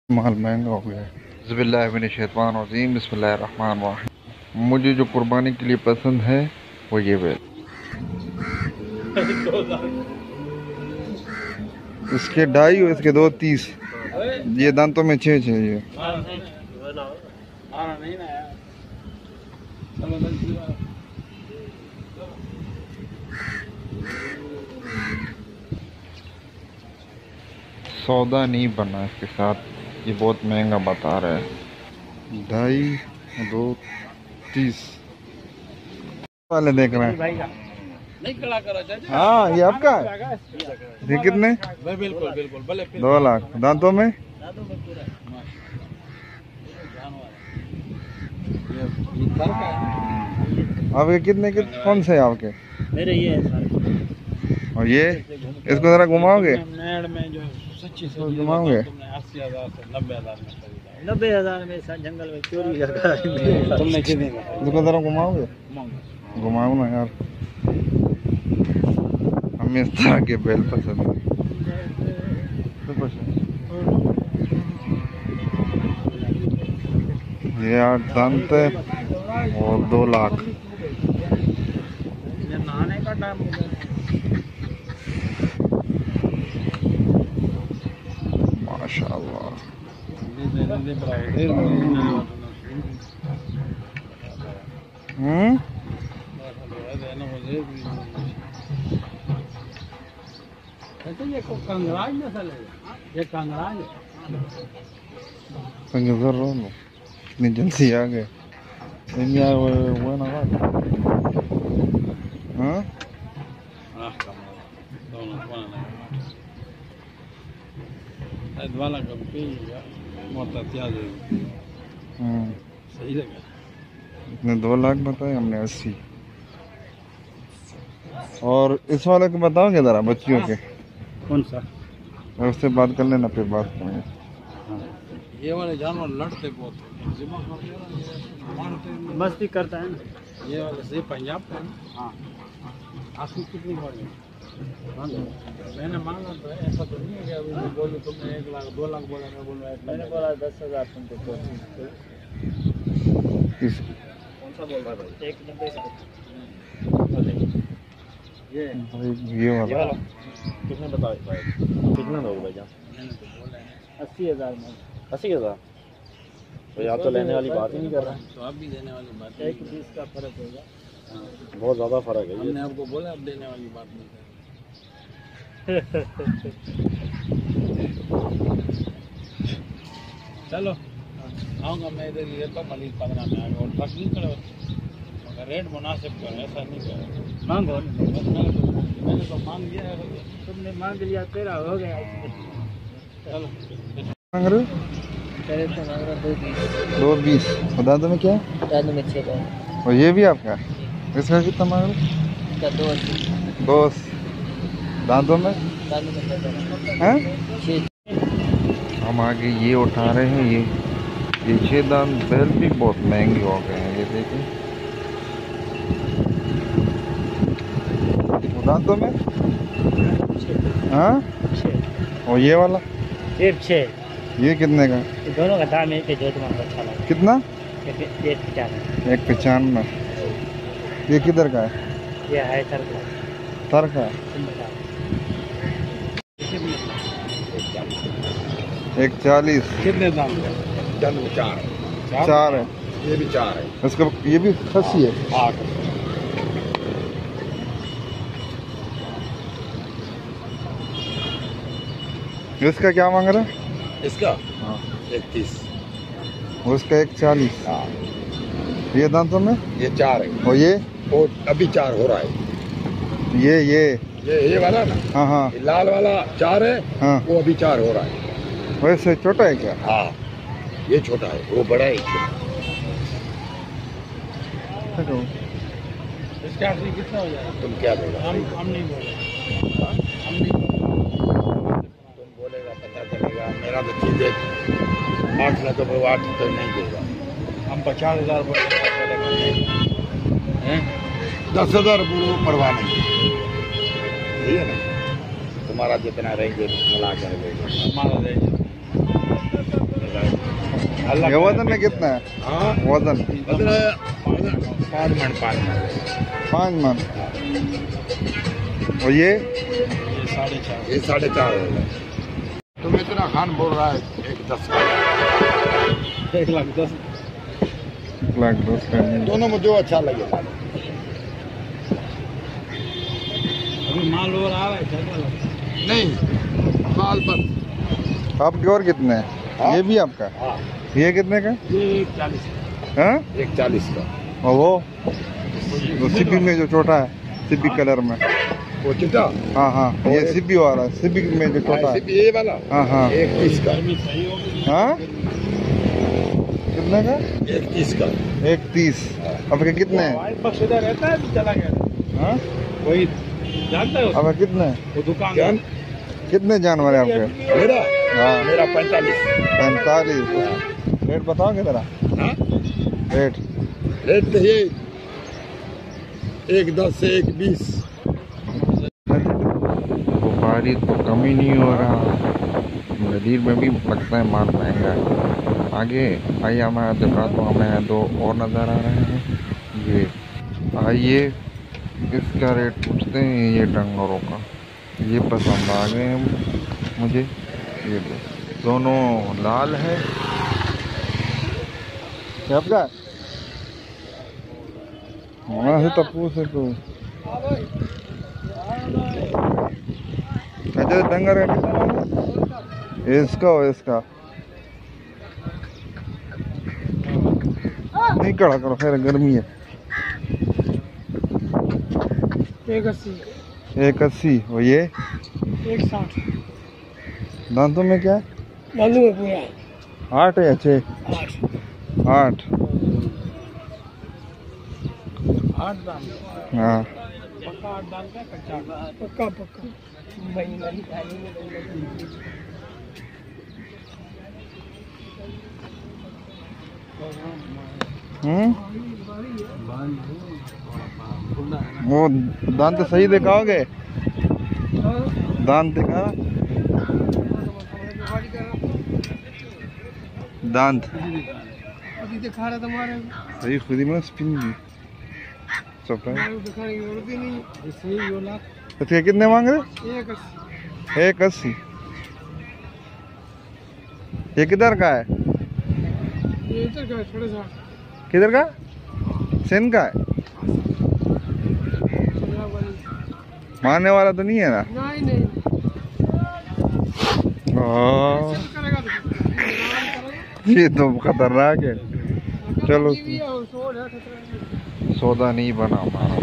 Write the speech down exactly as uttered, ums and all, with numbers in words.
माल महंगा हो गया है। बिस्मिल्लाहिर्रहमानिर्रहीम, बिस्मिल्लाहिर्रहमानिर्रहीम। मुझे जो कुर्बानी के लिए पसंद है वो ये बैल। इसके ढाई और इसके दो तीस। ये दांतों में छः छः ये। सौदा नहीं बना इसके साथ, ये बहुत महंगा बता रहा है। ढाई दो तीस वाले देख रहे हैं। हाँ ये आपका है। ये कितने? बिल्कुल बिल्कुल दो लाख। दांतों में आपके कितने के कौन से है आपके? मेरे ये है सारे। और ये इसको जरा घुमाओगे? में जो सच्ची से घुमाओगे? अस्सी हजार से नब्बे हजार में नब्बे हजार में जंगल में चोरी करता तुमने कितने इसको जरा घुमाओगे? घुमाओ ना यार, हमें इस तरह के बैल पसंद है। ये आठ दांत है और दो लाख। नहाने का टाइम हो गया। माशाअल्लाह। हम्म ये कंगराज नस्ल है, ये कंगराज गुजर रहा हूँ इतनी जल्दी आ गए। वो वो ना हाँ वाला कब मोटा त्याग सही लगा। इतने दो लाख बताए हमने, अस्सी। और इस वाले को बताओगे जरा, बच्चियों के? कौन सा? उससे बात कर लेना, फिर बात करेंगे। ये वाले जानवर लड़ते बहुत, मस्ती करता है ना। ये वाले से पंजाब का है। हाँ, आंसू कितनी बड़ी मैंने मांगा तो ऐसा तो नहीं है कि अभी मैं बोलूँ तुमने एक लाख दो लाख बोला, मैं बोलूँ मैंने बोला दस हजार तुमको। कौन सा बोल रहा है भाई? एक नब्बे ये ये वाला कितने बताओ भाई? कितना दोगे भाई? अस्सी हजार में। अस्सी हजार तो आप तो लेने वाली बात ही नहीं कर रहे हैं। तो आप भी देने वाली बात, एक बीस का फर्क होगा। बहुत ज़्यादा फर्क है। हमने आपको बोला आप देने वाली बात नहीं कर। चलो आऊँगा मैं इधर ही रहता हूँ, मलिक पंद्रह में आगे और ट्रक नहीं खड़े होते, मगर रेट मुनासिब करो, ऐसा नहीं करो। मांगो बस, मैंने तो मैंने तो मांग लिया है, तुमने मांग लिया, तेरा हो गया। चलो मांग रहे हो? दो बीस। दांतों में क्या है? दांतों में छः। और ये भी आपका? इसका कितना मांग रहे? दो दो। दांतों में दांतों में हैं? छः। हम आगे ये उठा रहे हैं। ये ये छः दांत बैल भी बहुत महंगे हो गए हैं। ये देखिए दांतों में। हाँ, और ये वाला सिर्फ छः। ये कितने का? दोनों का दाम एक है, जो तुम्हारा अच्छा लगा। कितना? एक पचानवे। एक एक पचानवे। ये किधर का है? ये है सर का। सर का एक चालीस। कितने दाम? चार चार है। ये भी चार है। इसका ये भी खसी है। आठ। इसका क्या मांग रहा है? इसका हाँ इकतीस। उसका एक चालीस। हाँ ये दांतों में ये चार है। और ये और अभी चार हो रहा है। ये ये ये ये वाला ना? हाँ हाँ ये लाल वाला चार है। हाँ। वो अभी चार हो रहा है। वैसे छोटा है क्या? हाँ ये छोटा है, वो बड़ा है। इसका आखिरी कितना हो जाएगा? तुम क्या बोला? हम हम नहीं बोले, हम नहीं बोले। तुम बोलेगा पता चलेगा। मेरा तो चीज है आठ लाख तो आठ तो नहीं देगा। हम पचास हजार दस हजार बोलो परवाह नहीं, सही है ना? तुम्हारा जितना रहेंगे मिला कर लेंगे। हमारा अल्लाह ये वजन में कितना है? हाँ वजन मतलब पाँच मन पाँच मन पाँच मन। और ये ये साढ़े चार। ये साढ़े चार हो गए। तुम इतना खान बोल रहा है एक दस का एक लाख दस। एक लाख दस का नहीं। दोनों में जो अच्छा लगे। अभी माल और आ रहा है क्या लगा? नहीं माल पर आपके और कितने हैं? हाँ? ये भी आपका? हाँ ये कितने का? ये एक चालीस का। हाँ? एक चालीस का। और वो वो सिपी में जो छोटा है, सिपी कलर में। वो चिट्टा हाँ हाँ, ये सिपी वाला, सिपी में जो छोटा है। ये वाला हाँ हाँ एक तीस का। सही हो गई। हाँ, कितने का? एक तीस का। एक तीस। अब के कितने हैं? वाइट बक्स इधर रहता है तो चला गया। हाँ, वही जानता है अब कितने हैं? वो दुकान क्या? कितने जानवर है आपके? मेरा हाँ, मेरा पैंतालीस। पैंतालीस। रेट बताओगे जरा? हाँ? रेट रेट तो ये एक दस से एक बीस। व्यापारी तो कम ही नहीं हो रहा, नदीर में भी लगता है माल महंगा है। आगे आइए हमारा दिखाता हूँ, हमें दो और नज़र आ रहे हैं। ये आइए इसका रेट पूछते हैं, ये डंगरों का। ये पसंद आ गए हैं मुझे, ये दो दोनों लाल है। क्या आपका वहाँ से तप्पू से तो अच्छा डंगर का कितना है? इसका और इसका नहीं कड़ा करो, खैर गर्मी है। एक अस्सी। एक अस्सी। और ये एक साठ। दांतों में क्या है? दांतों में पूरा आठ या छः? आठ। आठ। आठ दाम हाँ, पक्का आठ दाम का कच्चा पक्का पक्का। हम्म, वो दांत सही दिखाओगे? दांत दिखा, दांत अभी दिखा रहा तुम्हारे सही खुद ही में स्पिन की सब है। दिखाने की जरूरत ही नहीं है। इसलिए यो लाख अच्छा कितने मांग रहे? एक अस्सी। एक अस्सी। ये किधर का है? ये इधर का है, थोड़ा सा किधर का? सेन का है? मारने वाला तो नहीं है ना? नहीं नहीं हाँ, करेगा तो ये तो खतरनाक है। चलो भी और सोल है खतरा। सौदा नहीं बना हमारा।